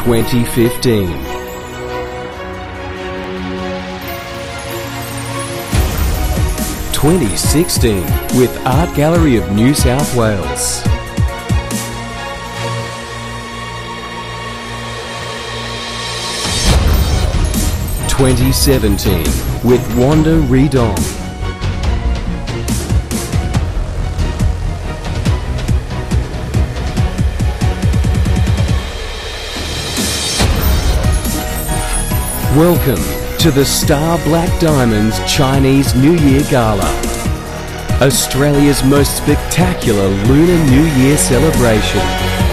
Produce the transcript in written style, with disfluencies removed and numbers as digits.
2015. (2016) with Art Gallery of New South Wales. (2017) with Wanda Redong. Welcome to the Star Black Diamondz Chinese New Year Gala, Australia's most spectacular Lunar New Year celebration.